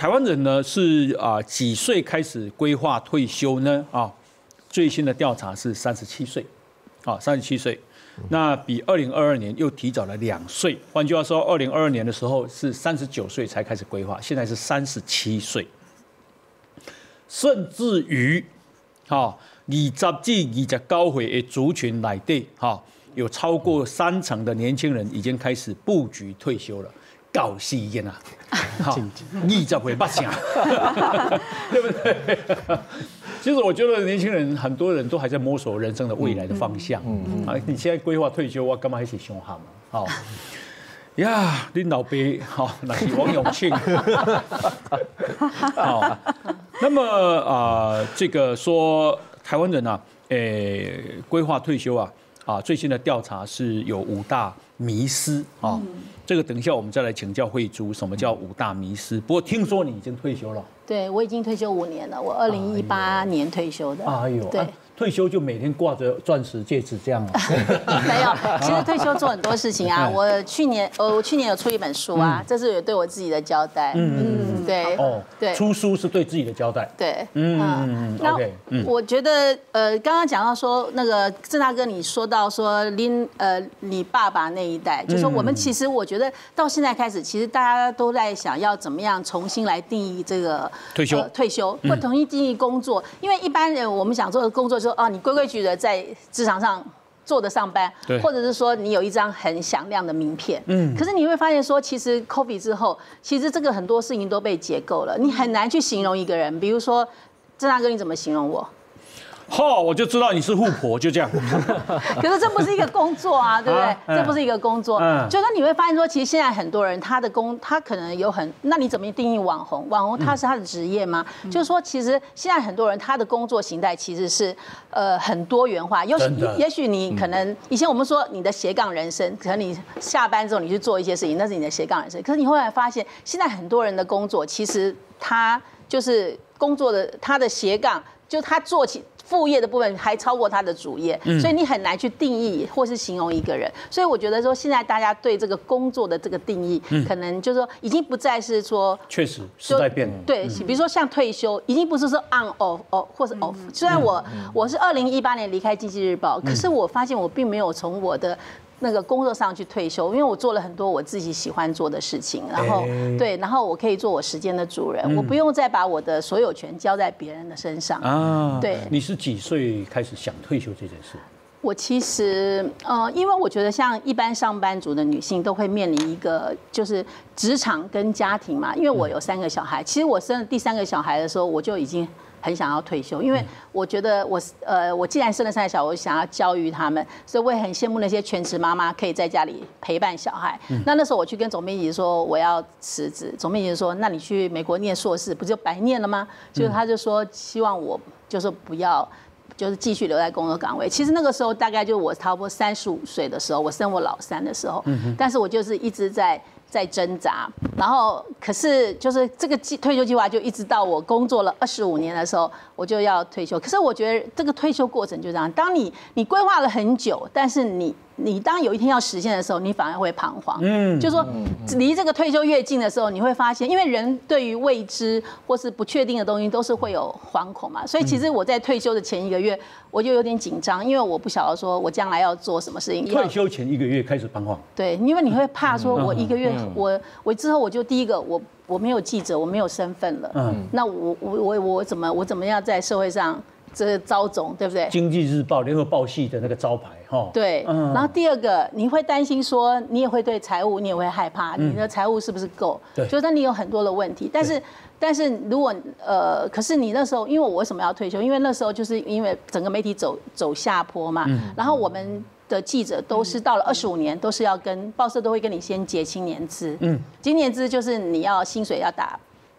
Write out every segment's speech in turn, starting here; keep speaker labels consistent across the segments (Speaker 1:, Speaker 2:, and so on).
Speaker 1: 台湾人呢是几岁开始规划退休呢？最新的调查是37岁，37岁。那比2022年又提早了2岁，换句话说，2022年的时候是39岁才开始规划，现在是37岁，甚至于20至29岁的族群内底，有超过30%的年轻人已经开始布局退休了，搞死人啊！20岁不想，对不对？其实我觉得年轻人很多人都还在摸索人生的未来的方向。你现在规划退休，我干嘛还是凶悍嘛？呀，你老爸那是王永庆。那么这个说台湾人规划退休最新的调查是有5大迷思这个等一下我们再来请教慧珠，什么叫5大迷思？不过听说你已经退休了。
Speaker 2: 对，我已经退休5年了，我2018年退休的。
Speaker 1: 哎呦，对。退休就每天挂着钻石戒指这样
Speaker 2: 没有，其实退休做很多事情啊。我去年有出一本书啊，这是也对我自己的交代。对。
Speaker 1: 对。出书是对自己的交代。
Speaker 2: 对。那我觉得刚刚讲到说那个郑大哥，你说到说你爸爸那一代，就说我们其实我觉得到现在开始，其实大家都在想要怎么样重新来定义这个退休，或重新定义工作，因为一般人我们想做的工作。说你规规矩矩的在职场上坐着上班，或者是说你有一张很响亮的名片，可是你会发现说，其实 COVID 之后，其实这个很多事情都被解构了，你很难去形容一个人。比如说，郑大哥，你怎么形容我？
Speaker 1: 我就知道你是富婆，就这样。
Speaker 2: 可是这不是一个工作啊，对不对？这不是一个工作。就是你会发现说，其实现在很多人他可能有那你怎么定义网红？网红他是他的职业吗？就是说，其实现在很多人他的工作形态其实是很多元化。也许你可能以前我们说你的斜杠人生，可能你下班之后你去做一些事情，那是你的斜杠人生。可是你后来发现，现在很多人的工作其实他就是工作的他的斜杠，就他做起副业的部分还超过他的主业，所以你很难去定义或是形容一个人。所以我觉得说，现在大家对这个工作的这个定义，可能就是说已经不再是说，
Speaker 1: 确实时代变了。
Speaker 2: 对，比如说像退休，已经不是说 on off 或是 off。虽然我是2018年离开经济日报，可是我发现我并没有从我的那个工作上去退休，因为我做了很多我自己喜欢做的事情，然后然后我可以做我时间的主人，我不用再把我的所有权交在别人的身上。对。
Speaker 1: 你是几岁开始想退休这件事？
Speaker 2: 我其实因为我觉得像一般上班族的女性都会面临一个就是职场跟家庭嘛，因为我有3个小孩，其实我生了第3个小孩的时候，我就已经很想要退休，因为我觉得我既然生了3个小孩，我想要教育他们，所以我也很羡慕那些全职妈妈可以在家里陪伴小孩。那时候我去跟总编辑说我要辞职，总编辑说那你去美国念硕士不就白念了吗？就是他就说希望我就是不要。就是继续留在工作岗位。其实那个时候大概就我差不多35岁的时候，我生我老3的时候，但是我就是一直在挣扎，然后可是就是这个退休计划就一直到我工作了25年的时候，我就要退休。可是我觉得这个退休过程就这样，当你规划了很久，但是你当有一天要实现的时候，你反而会彷徨。就是说离这个退休越近的时候，你会发现，因为人对于未知或是不确定的东西都是会有惶恐嘛。所以其实我在退休的前1个月，我就有点紧张，因为我不晓得说我将来要做什么事情。
Speaker 1: 退休前1个月开始彷徨。
Speaker 2: 对，因为你会怕说，我1个月我之后我就第一个我没有记者，我没有身份了。那我怎么样在社会上？这招总对不对？
Speaker 1: 经济日报、联合报系的那个招牌
Speaker 2: 对。然后第2个，你会担心说，你也会对财务，你也会害怕，你的财务是不是够？
Speaker 1: 对。
Speaker 2: 就是你有很多的问题，但是如果可是你那时候，因为我为什么要退休？因为那时候就是因为整个媒体走下坡嘛，然后我们的记者都是到了25年，都是要跟报社都会跟你先结青年资。青年资就是你要薪水要打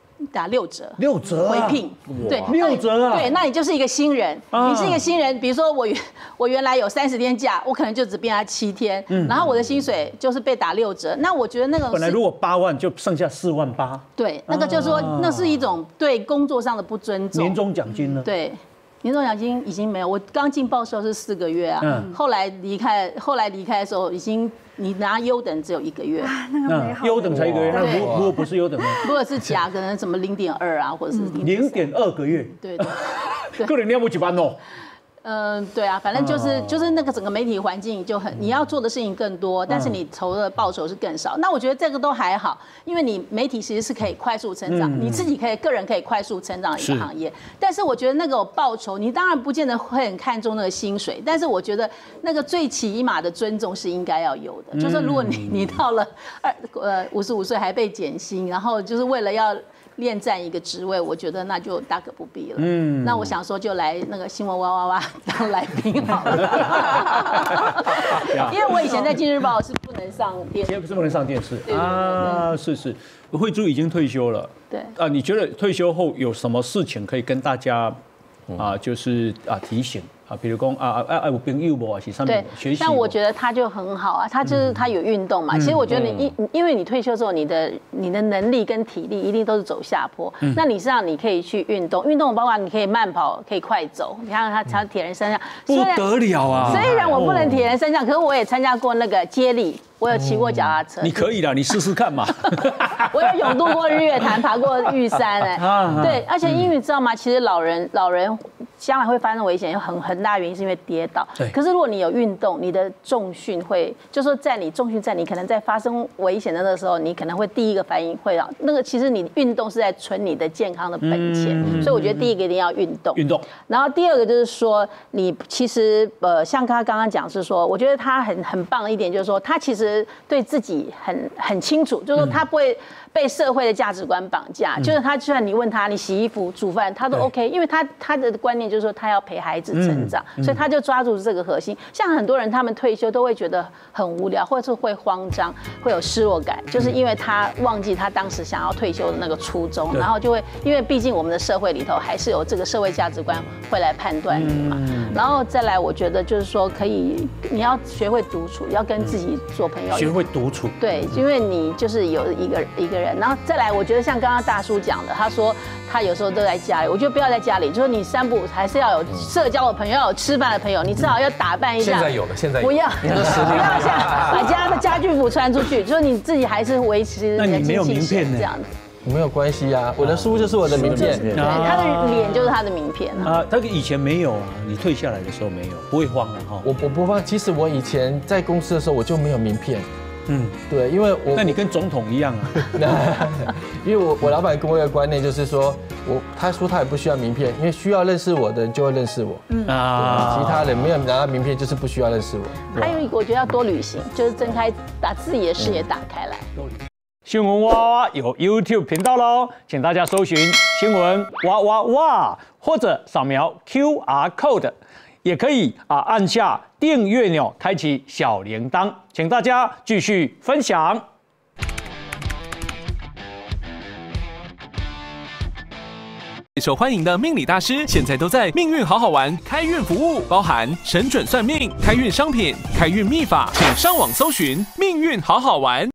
Speaker 2: 6折
Speaker 1: ，6折
Speaker 2: 回聘，对
Speaker 1: ，6折啊，
Speaker 2: 对，那你就是一个新人，你是一个新人，比如说我原来有30天假，我可能就只变成7天，然后我的薪水就是被打6折，那我觉得那个
Speaker 1: 本来如果8万就剩下4万8，
Speaker 2: 对，那个就是说那是一种对工作上的不尊重。
Speaker 1: 年终奖金呢？
Speaker 2: 对。 年终奖金已经没有，我刚进报社是4个月啊，后来离开的时候已经你拿优等只有1个月，
Speaker 3: 那个美好。
Speaker 1: 优等才1个月，那如果不是优等呢？
Speaker 2: 如果是甲，可能什么0.2啊，或者是
Speaker 1: 0.2个月，
Speaker 2: 对，
Speaker 1: 个人要不几班哦。
Speaker 2: 对啊，反正就是那个整个媒体环境就很，你要做的事情更多，但是你投的报酬是更少。那我觉得这个都还好，因为你媒体其实是可以快速成长，你自己个人可以快速成长的一个行业。但是我觉得那个报酬，你当然不见得会很看重那个薪水，但是我觉得那个最起码的尊重是应该要有的。就是如果你到了55岁还被减薪，然后就是为了要恋战一个职位，我觉得那就大可不必了。那我想说就来那个新闻哇哇哇当来宾好了，因为我以前在《今日报》是不能上电视，
Speaker 1: 是不能上电视啊，是。慧珠已经退休了，
Speaker 2: 对
Speaker 1: 啊，你觉得退休后有什么事情可以跟大家就是提醒？比如讲有朋友不是上面学习。
Speaker 2: 但我觉得他就很好啊，他有运动嘛。其实我觉得因为你退休之后，你的能力跟体力一定都是走下坡。那你实际上你可以去运动，包括你可以慢跑，可以快走。你看他铁人三项，
Speaker 1: 不得了啊！
Speaker 2: 虽然我不能铁人三项，可是我也参加过那个接力。我有骑过脚踏车，
Speaker 1: 你可以的，你试试看嘛。
Speaker 2: 我有勇渡过日月潭，爬过玉山，对，而且因为你知道吗？其实老人将来会发生危险，有很大原因是因为跌倒。可是如果你有运动，你的重训会，就说在你重训在你可能在发生危险的那个时候，你可能会第一个反应会那个其实你运动是在存你的健康的本钱，所以我觉得第一个一定要运动。然后第二个就是说，你其实像他刚刚讲是说，我觉得他很棒的一点就是说，他其实对自己很清楚，就是说他不会被社会的价值观绑架，就是他就算你问他你洗衣服煮饭他都 OK， 因为他的观念就是说他要陪孩子成长，所以他就抓住这个核心。像很多人他们退休都会觉得很无聊，或者是会慌张，会有失落感，就是因为他忘记他当时想要退休的那个初衷，然后就会因为毕竟我们的社会里头还是有这个社会价值观会来判断你嘛。然后再来，我觉得就是说你要学会独处，要跟自己做朋友，
Speaker 1: 学会独处。
Speaker 2: 对，因为你就是有一个人，然后再来，我觉得像刚刚大叔讲的，他说他有时候都在家里，我觉得不要在家里，就是你3不5还是要有社交的朋友，要有吃饭的朋友，你至少要打扮一下。
Speaker 4: 现在有了，
Speaker 2: 不要像把家的家居服穿出去，就是你自己还是维持你的精气神这样子。
Speaker 4: 没有关系啊，我的书就是我的名片，
Speaker 2: 对，他的脸就是他的名片啊。
Speaker 1: 他以前没有啊，你退下来的时候没有，不会慌了哈。
Speaker 4: 我不慌，其实我以前在公司的时候我就没有名片。对，因为
Speaker 1: 那你跟总统一样啊。
Speaker 4: 因为我老板跟我有个观念，就是说他说他也不需要名片，因为需要认识我的人就会认识我。其他人没有拿到名片就是不需要认识我。
Speaker 2: 还有一个，我觉得要多旅行，就是把自己的视野打开来。
Speaker 1: 新闻哇哇有 YouTube 频道喽，请大家搜寻新闻哇哇哇，或者扫描 QR code， 也可以按下订阅钮，开启小铃铛，请大家继续分享。
Speaker 5: 受欢迎的命理大师，现在都在命运好好玩开运服务，包含神准算命、开运商品、开运秘法，请上网搜寻命运好好玩。